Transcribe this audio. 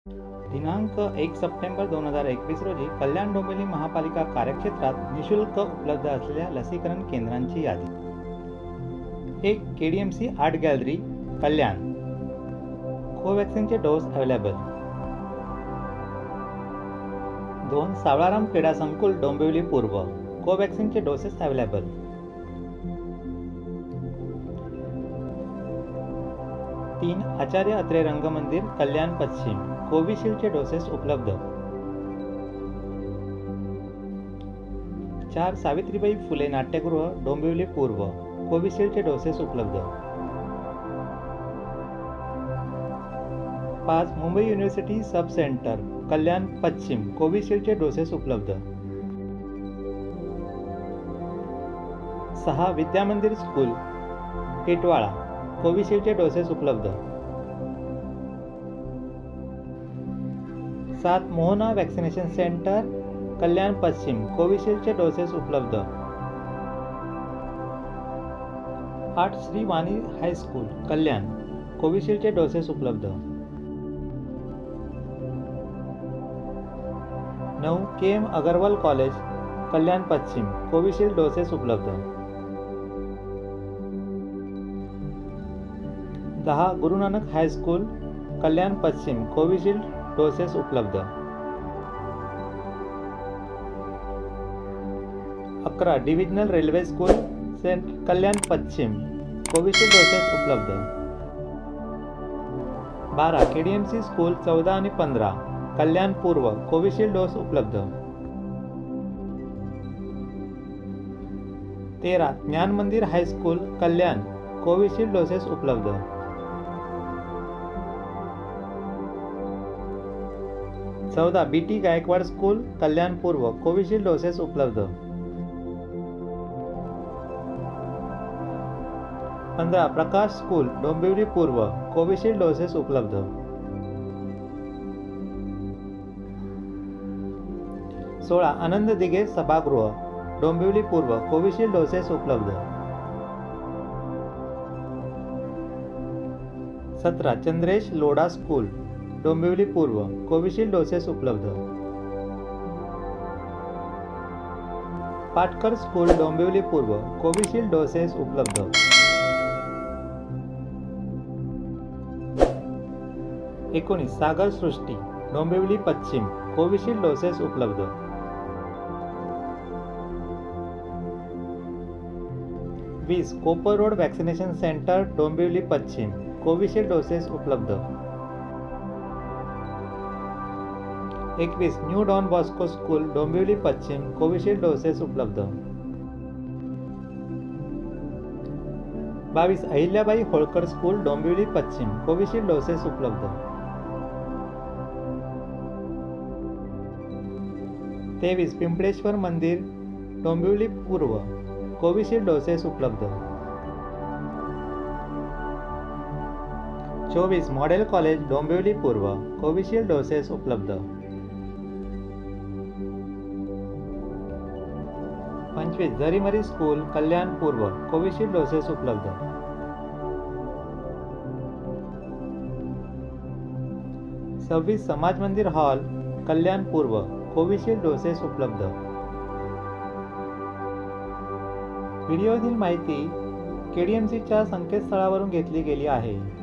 दिनांक 1 सप्टेंबर 2021 रोजी कल्याण डोंबिवली महापालिका कार्यक्षेत्रात निशुल्क उपलब्ध असलेल्या लसीकरण केंद्रांची यादी। एक KDMC आर्ट गॅलरी कल्याण, कोवॅक्सिनचे डोस अवेलेबल। 2 सावळाराम क्रीडा संकुल डोंबिवली पूर्व, कोवॅक्सिनचे डोसेस अवेलेबल। 3 आचार्य अत्रे रंगमंदिर कल्याण पश्चिम, कोविशिल्डचे डोसेस उपलब्ध। 4 सावित्रीबाई फुले नाट्यगृह डोंबिवली पूर्व, कोविशिल्डचे डोसेस उपलब्ध। 5 Mumbai university sub centre Kalyan पश्चिम, कोविशिल्डचे डोसेस उपलब्ध। 6 विद्यामंदिर स्कूल टिटवाळा, कोविशिल्डचे डोसेस उपलब्ध। 7 मोहना वॅक्सिनेशन सेंटर कल्याण पश्चिम, कोविशिल्डचे डोसेस उपलब्ध। 8 श्री वाणी हायस्कूल कल्याण, कोविशिल्डचे डोसेस उपलब्ध। 9 KM अगरवाल कॉलेज कल्याण पश्चिम, कोविशिल्ड डोसेस उपलब्ध। 10 गुरु नानक हायस्कूल कल्याण पश्चिम, कोविशिल्ड डोसेस उपलब्ध। 11 डिव्हिजनल रेल्वे स्कूल कल्याण पश्चिम, कोविशिल्ड डोसेस उपलब्ध। 12 KDMC स्कूल 14 आणि 15 कल्याण पूर्व, कोविशिल्ड डोस उपलब्ध। 13 ज्ञान मंदिर हायस्कूल कल्याण, कोविशिल्ड डोसेस उपलब्ध। 14 BT गायकवाड स्कूल कल्याण पूर्व, कोविशिल्ड डोसेस उपलब्ध। 15 प्रकाश स्कूल डोंबिवली पूर्व, कोविशिल्ड डोसेस उपलब्ध। 16 आनंद दिघे सभागृह डोंबिवली पूर्व, कोविशिल्ड डोसेस उपलब्ध। 17 चंद्रेश लोढा स्कूल डोंबिवली पूर्व, कोविशिल्ड डोसेस उपलब्ध। पाटकर स्कूल डोंबिवली पूर्व, कोविशिल्ड डोसेस उपलब्ध। 19 सागर सृष्टी डोंबिवली पश्चिम, कोविशिल्ड डोसेस उपलब्ध। 20 Kopar road vaccination centre Dombivli पश्चिम, कोविशिल्ड डोसेस उपलब्ध। 21 new Don Bosco school Dombivli पश्चिम, कोविशिल्ड डोसेस उपलब्ध। 22 अहिल्याबाई होळकर स्कूल डोंबिवली पश्चिम, कोविशिल्ड डोसेस उपलब्ध। 23 पिंपळेश्वर मंदिर डोंबिवली पूर्व, कोविशिल्ड डोसेस उपलब्ध। 24 मॉडेल कॉलेज डोंबिवली पूर्व, कोविशिल्ड डोसेस उपलब्ध। 25 जरीमरी स्कूल कल्याण पूर्व, कोविशिल्ड डोसेस उपलब्ध। 26 समाज मंदिर हॉल कल्याण पूर्व, कोविशिल्ड डोसेस उपलब्ध। व्हिडिओतील माहिती KDMCच्या संकेतस्थळावरून घेतली गेली आहे।